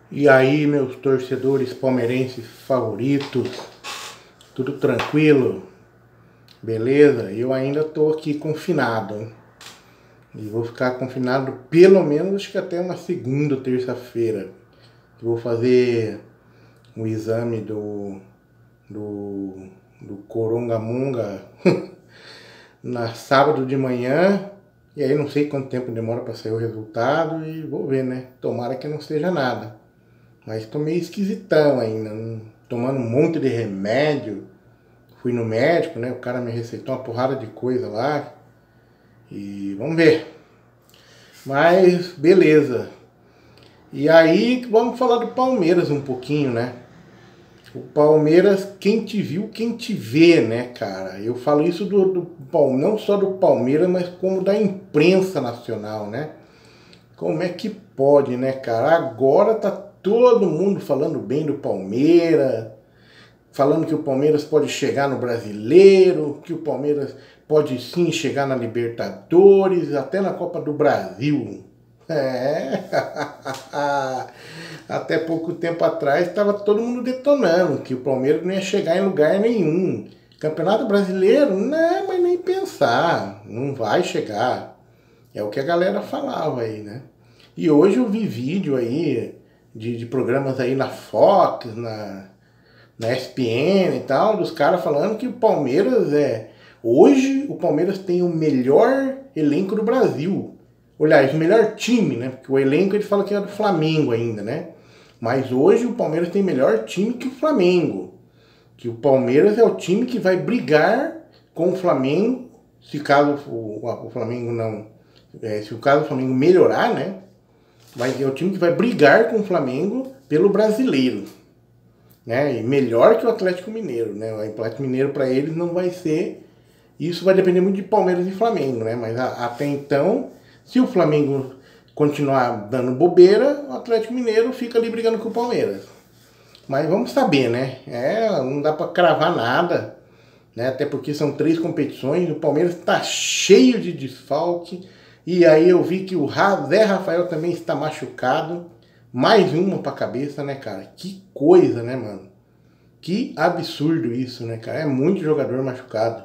E aí, meus torcedores palmeirenses favoritos, tudo tranquilo? Beleza? Eu ainda tô aqui confinado. E vou ficar confinado pelo menos acho que até uma segunda, terça-feira. Vou fazer o exame do Corongamunga na sábado de manhã. E aí não sei quanto tempo demora para sair o resultado e vou ver, né? Tomara que não seja nada. Mas tô meio esquisitão ainda, tomando um monte de remédio. Fui no médico, né? O cara me receitou uma porrada de coisa lá. E vamos ver. Mas beleza. E aí vamos falar do Palmeiras um pouquinho, né? O Palmeiras, quem te viu, quem te vê, né, cara? Eu falo isso não só do Palmeiras, mas como da imprensa nacional, né? Como é que pode, né, cara? Agora tá todo mundo falando bem do Palmeiras, falando que o Palmeiras pode chegar no Brasileiro, que o Palmeiras pode sim chegar na Libertadores, até na Copa do Brasil. É. Até pouco tempo atrás estava todo mundo detonando que o Palmeiras não ia chegar em lugar nenhum. Campeonato Brasileiro? Não, mas nem pensar. Não vai chegar. É o que a galera falava aí, né? E hoje eu vi vídeo aí de programas aí na Fox, na ESPN e tal, dos caras falando que o Palmeiras Hoje o Palmeiras tem o melhor elenco do Brasil. Aliás, o melhor time, né? Porque o elenco ele fala que é do Flamengo ainda, né? Mas hoje o Palmeiras tem melhor time que o Flamengo. Que o Palmeiras é o time que vai brigar com o Flamengo, se caso o Flamengo não. Se o caso do Flamengo melhorar, né? É o time que vai brigar com o Flamengo pelo brasileiro. Né? E melhor que o Atlético Mineiro, né? O Atlético Mineiro para eles não vai ser. Isso vai depender muito de Palmeiras e Flamengo, né? Mas até então, se o Flamengo continuar dando bobeira, o Atlético Mineiro fica ali brigando com o Palmeiras. Mas vamos saber, né? Não dá para cravar nada, né? Até porque são 3 competições, o Palmeiras está cheio de desfalque. E aí eu vi que o Zé Rafael também está machucado. Mais uma pra cabeça, né, cara? Que coisa, né, mano? Que absurdo isso, né, cara? É muito jogador machucado.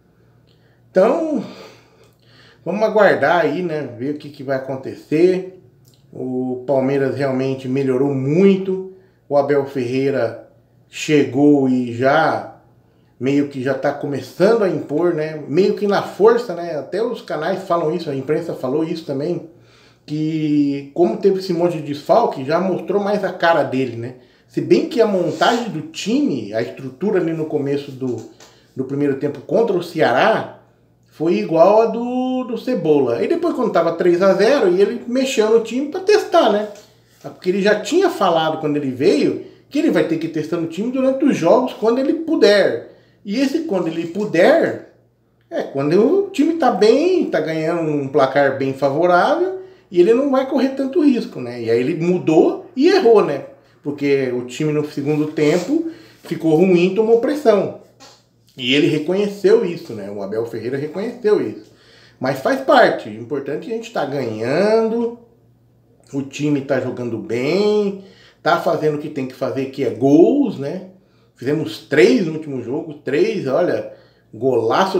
Então, vamos aguardar aí, né? Ver o que vai acontecer. O Palmeiras realmente melhorou muito. O Abel Ferreira chegou e já meio que já está começando a impor, né? Meio que na força, né? Até os canais falam isso, a imprensa falou isso também. Que como teve esse monte de desfalque, já mostrou mais a cara dele, né? Se bem que a montagem do time, a estrutura ali no começo do primeiro tempo contra o Ceará, foi igual a do Cebola. E depois quando tava 3-0, e ele mexeu no time para testar, né? Porque ele já tinha falado quando ele veio que ele vai ter que testar no time durante os jogos quando ele puder. E esse quando ele puder, quando o time tá bem, tá ganhando um placar bem favorável, e ele não vai correr tanto risco, né? E aí ele mudou e errou, né? Porque o time no segundo tempo ficou ruim, tomou pressão. E ele reconheceu isso, né? O Abel Ferreira reconheceu isso. Mas faz parte. O importante é a gente estar ganhando, o time tá jogando bem, tá fazendo o que tem que fazer, que é gols, né? Fizemos 3 no último jogo, 3, olha, golaço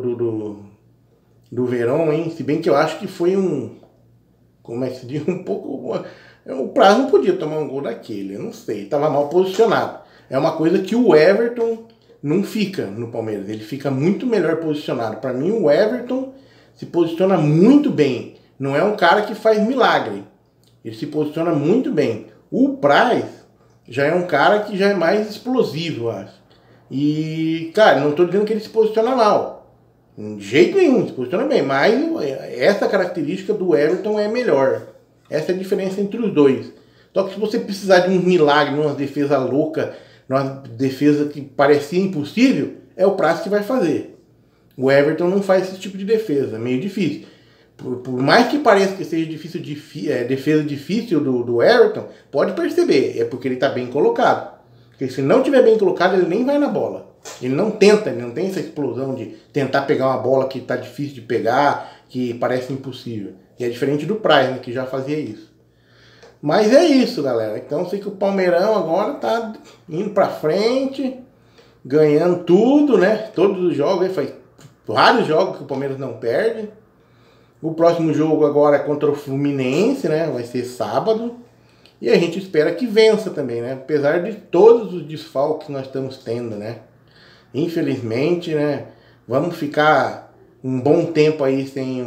do Verón, hein? Se bem que eu acho que foi como é que se diz, um pouco. O Prazo não podia tomar um gol daquele, eu não sei, estava mal posicionado. É uma coisa que o Everton não fica no Palmeiras, ele fica muito melhor posicionado. Para mim, o Everton se posiciona muito bem. Não é um cara que faz milagre, ele se posiciona muito bem. O Praz já é um cara que já é mais explosivo, eu acho. E, cara, não estou dizendo que ele se posiciona mal. De jeito nenhum, se posiciona bem. Mas essa característica do Everton é melhor. Essa é a diferença entre os dois. Só que se você precisar de um milagre, numa defesa louca, numa defesa que parecia impossível, é o Praz que vai fazer. O Everton não faz esse tipo de defesa, é meio difícil. Por mais que pareça que seja defesa difícil do Everton, pode perceber, é porque ele está bem colocado. Porque se não estiver bem colocado, ele nem vai na bola. Ele não tenta, ele não tem essa explosão de tentar pegar uma bola que está difícil de pegar, que parece impossível. E é diferente do Praz, né, que já fazia isso. Mas é isso, galera. Então sei que o Palmeirão agora tá indo pra frente, ganhando tudo, né? Todos os jogos, aí faz vários jogos que o Palmeiras não perde. O próximo jogo agora é contra o Fluminense, né? Vai ser sábado. E a gente espera que vença também, né? Apesar de todos os desfalques que nós estamos tendo, né? Infelizmente, né? Vamos ficar um bom tempo aí sem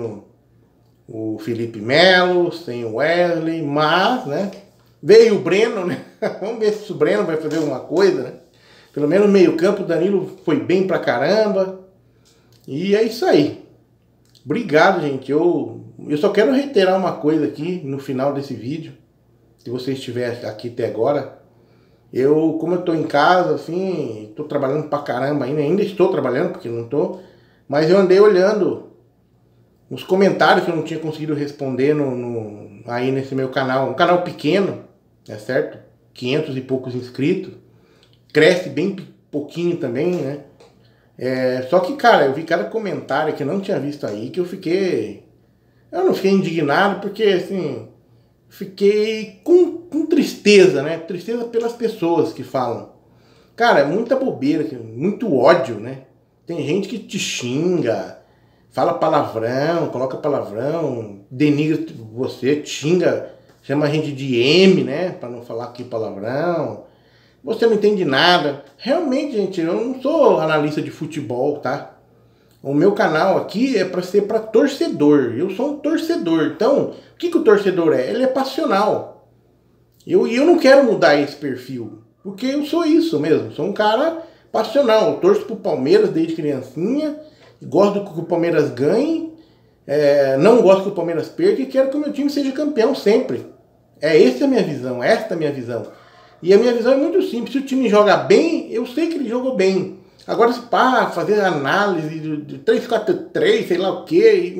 o Felipe Melo, sem o Wesley, mas, né? Veio o Breno, né? Vamos ver se o Breno vai fazer alguma coisa, né? Pelo menos no meio-campo o Danilo foi bem pra caramba. E é isso aí. Obrigado, gente. Eu só quero reiterar uma coisa aqui no final desse vídeo. Se você estiver aqui até agora. Como eu tô em casa, assim, tô trabalhando pra caramba ainda estou trabalhando, porque não tô. Mas eu andei olhando os comentários que eu não tinha conseguido responder aí nesse meu canal. Um canal pequeno, é certo? 500 e poucos inscritos. Cresce bem pouquinho também, né? Só que, cara, eu vi cada comentário que eu não tinha visto aí, que eu não fiquei indignado, porque, assim, fiquei com tristeza, né? Tristeza pelas pessoas que falam. Cara, é muita bobeira, muito ódio, né? Tem gente que te xinga, fala palavrão, coloca palavrão, denigra você, te xinga, chama a gente de M, né? Pra não falar aqui palavrão. Você não entende nada. Realmente, gente, eu não sou analista de futebol, tá? O meu canal aqui é para ser para torcedor. Eu sou um torcedor. Então, o que o torcedor é? Ele é passional. E eu não quero mudar esse perfil. Porque eu sou isso mesmo. Sou um cara passional. Eu torço pro Palmeiras desde criancinha. Gosto que o Palmeiras ganhe. Não gosto que o Palmeiras perca. E quero que o meu time seja campeão sempre. Essa é a minha visão. Esta é a minha visão. E a minha visão é muito simples. Se o time joga bem, eu sei que ele jogou bem. Agora, se fazer análise de 3-4-3, sei lá o que,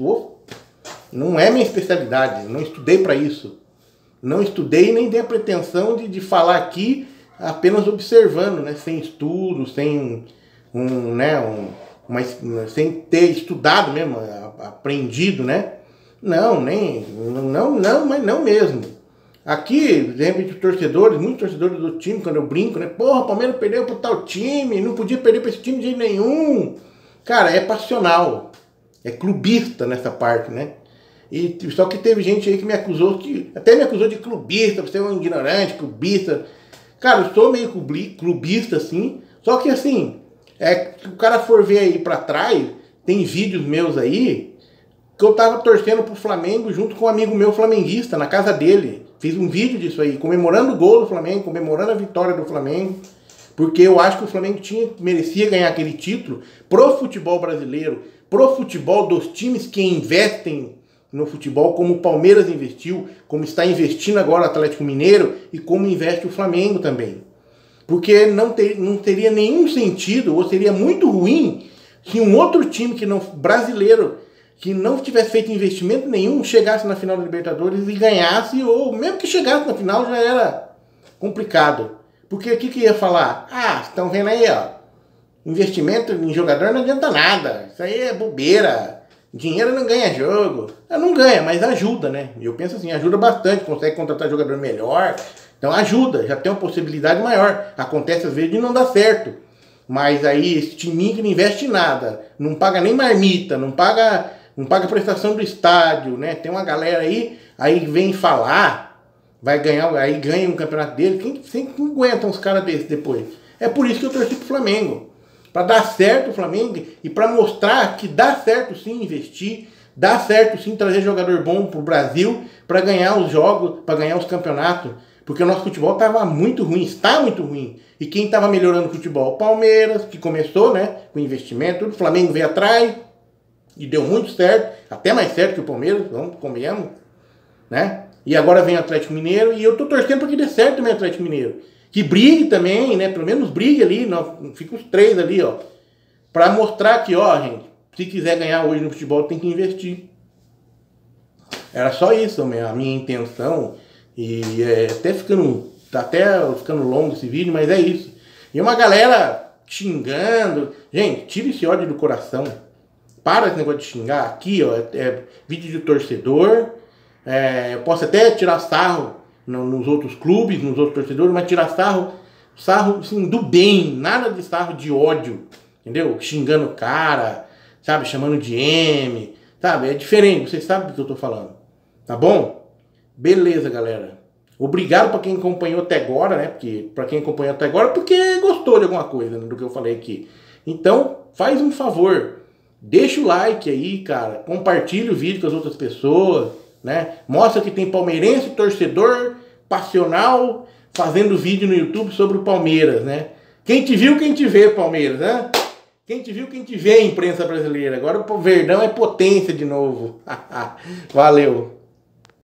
não é minha especialidade. Não estudei para isso. Não estudei e nem tenho a pretensão de falar aqui apenas observando, né? Sem estudo, sem sem ter estudado mesmo, aprendido, né? Mas não mesmo. Aqui, de repente, muitos torcedores do time, quando eu brinco, né? Porra, o Palmeiras perdeu pro tal time, não podia perder pra esse time de jeito nenhum. Cara, é passional, é clubista nessa parte, né? Só que teve gente aí que até me acusou de clubista, você é um ignorante, clubista. Cara, eu sou meio clubista, assim, só que assim, se o cara for ver aí pra trás, tem vídeos meus aí, que eu tava torcendo pro Flamengo junto com um amigo meu flamenguista, na casa dele. Fiz um vídeo disso aí, comemorando o gol do Flamengo, comemorando a vitória do Flamengo, porque eu acho que o Flamengo merecia ganhar aquele título pro futebol brasileiro, pro futebol dos times que investem no futebol, como o Palmeiras investiu, como está investindo agora o Atlético Mineiro e como investe o Flamengo também. Porque não teria nenhum sentido, ou seria muito ruim, se um outro time brasileiro que não tivesse feito investimento nenhum, chegasse na final da Libertadores e ganhasse, ou mesmo que chegasse na final já era complicado. Porque o que ia falar? Estão vendo aí, ó, investimento em jogador não adianta nada, isso aí é bobeira, dinheiro não ganha jogo. Não ganha, mas ajuda, né? Eu penso assim, ajuda bastante, consegue contratar jogador melhor, então ajuda, já tem uma possibilidade maior. Acontece às vezes de não dar certo, mas aí esse time que não investe em nada, não paga nem marmita, não paga prestação do estádio, né? Tem uma galera aí vem falar, vai ganhar, aí ganha um campeonato dele. Quem aguenta uns caras desses depois? É por isso que eu torci pro Flamengo. Para dar certo o Flamengo e para mostrar que dá certo sim investir, dá certo sim trazer jogador bom pro Brasil, para ganhar os jogos, para ganhar os campeonatos. Porque o nosso futebol estava muito ruim, está muito ruim. E quem estava melhorando o futebol? O Palmeiras, que começou, né, com investimento, o Flamengo veio atrás, e deu muito certo, até mais certo que o Palmeiras, vamos, convenhamos, né? E agora vem o Atlético Mineiro, e eu tô torcendo para que dê certo também o Atlético Mineiro. Que brigue também, né? Pelo menos brigue ali, fica os três ali, ó. Para mostrar que, ó, gente, se quiser ganhar hoje no futebol, tem que investir. Era só isso a minha intenção, e tá até ficando longo esse vídeo, mas é isso. E uma galera xingando, gente, tira esse ódio do coração. Para esse negócio de xingar. Aqui, ó, vídeo de torcedor. Eu posso até tirar sarro nos outros clubes, nos outros torcedores, mas tirar sarro assim, do bem, nada de sarro de ódio, entendeu? Xingando o cara, sabe? Chamando de M, sabe? É diferente, vocês sabem do que eu tô falando, tá bom? Beleza, galera. Obrigado para quem acompanhou até agora, né? Porque gostou de alguma coisa, né, do que eu falei aqui. Então, faz um favor, deixa o like aí, cara, compartilha o vídeo com as outras pessoas, né? Mostra que tem palmeirense, torcedor, passional, fazendo vídeo no YouTube sobre o Palmeiras, né? Quem te viu, quem te vê, Palmeiras, né? Quem te viu, quem te vê, imprensa brasileira. Agora o Verdão é potência de novo. Valeu.